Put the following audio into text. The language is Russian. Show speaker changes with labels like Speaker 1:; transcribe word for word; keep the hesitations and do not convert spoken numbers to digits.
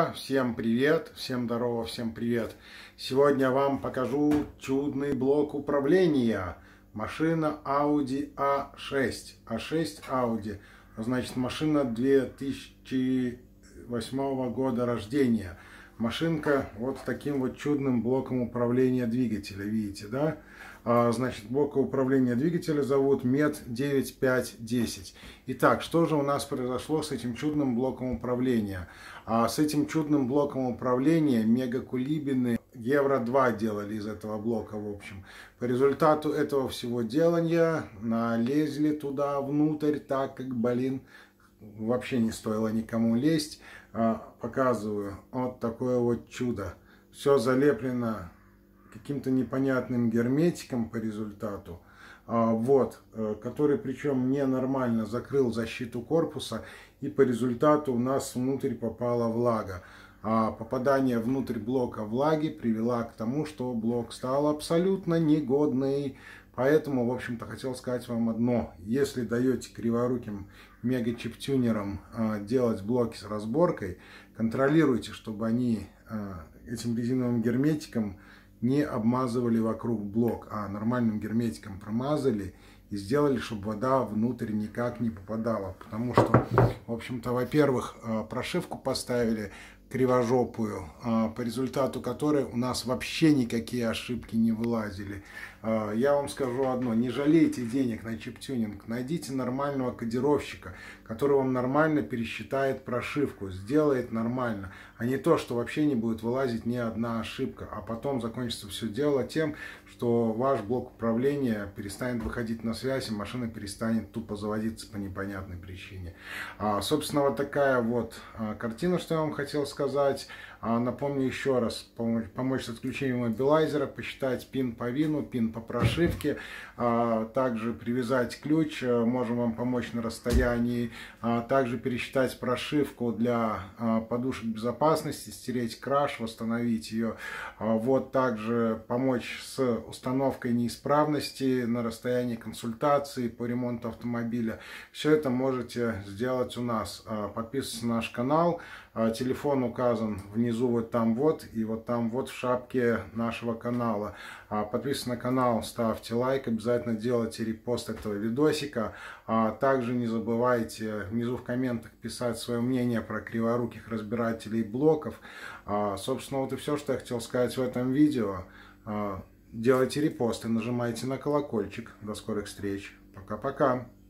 Speaker 1: здорово, всем привет, всем здорово, всем привет. Сегодня я вам покажу чудный блок управления. Машина Audi а шесть. а шесть Audi. Значит, машина две тысячи восьмого года рождения. Машинка вот с таким вот чудным блоком управления двигателя, видите, да? Значит, блок управления двигателя зовут мет девять пять десять. Итак, что же у нас произошло с этим чудным блоком управления? А с этим чудным блоком управления мегакулибины евро два делали из этого блока, в общем. По результату этого всего делания налезли туда внутрь, так как, блин, вообще не стоило никому лезть. Показываю вот такое вот чудо. Все залеплено каким-то непонятным герметиком по результату, вот, который причем ненормально закрыл защиту корпуса, и по результату у нас внутрь попала влага. А попадание внутрь блока влаги привело к тому, что блок стал абсолютно негодный. Поэтому, в общем-то, хотел сказать вам одно. Если даете криворуким мега-чип-тюнерам делать блоки с разборкой, контролируйте, чтобы они этим резиновым герметиком не обмазывали вокруг блок, а нормальным герметиком промазали и сделали, чтобы вода внутрь никак не попадала. Потому что, в общем-то, во-первых, прошивку поставили кривожопую, по результату которой у нас вообще никакие ошибки не вылазили. Я вам скажу одно: не жалейте денег на чип-тюнинг, найдите нормального кодировщика, который вам нормально пересчитает прошивку, сделает нормально, а не то, что вообще не будет вылазить ни одна ошибка, а потом закончится все дело тем, что ваш блок управления перестанет выходить на связь, и машина перестанет тупо заводиться по непонятной причине. А, собственно, вот такая вот а, картина, что я вам хотел сказать. А, напомню еще раз: помочь, помочь с отключением мобилайзера, посчитать пин по вину, пин по прошивке, а, также привязать ключ, а, можем вам помочь на расстоянии, а, также пересчитать прошивку для а, подушек безопасности, стереть краш, восстановить ее, а, вот, также помочь с установкой неисправности на расстоянии консультации по ремонту автомобиля. Все это можете сделать у нас. А, подписывайтесь на наш канал, а, телефон указан внизу вот там вот и вот там вот в шапке нашего канала. А, подписывайтесь на канал, ставьте лайк, обязательно делайте репост этого видосика. А также не забывайте внизу в комментах писать свое мнение про криворуких разбирателей блоков. А, собственно, вот и все, что я хотел сказать в этом видео. А, делайте репосты, нажимайте на колокольчик. До скорых встреч. Пока-пока.